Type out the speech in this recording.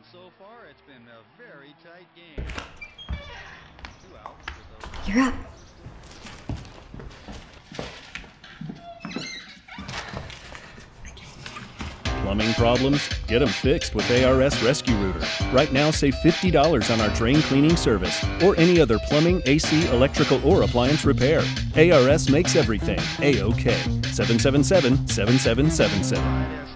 so far, it's been a very tight game. 2 outs for those. You're up. Plumbing problems? Get them fixed with ARS Rescue Router. Right now, save $50 on our drain cleaning service or any other plumbing, AC, electrical, or appliance repair. ARS makes everything A-OK. 777-7777.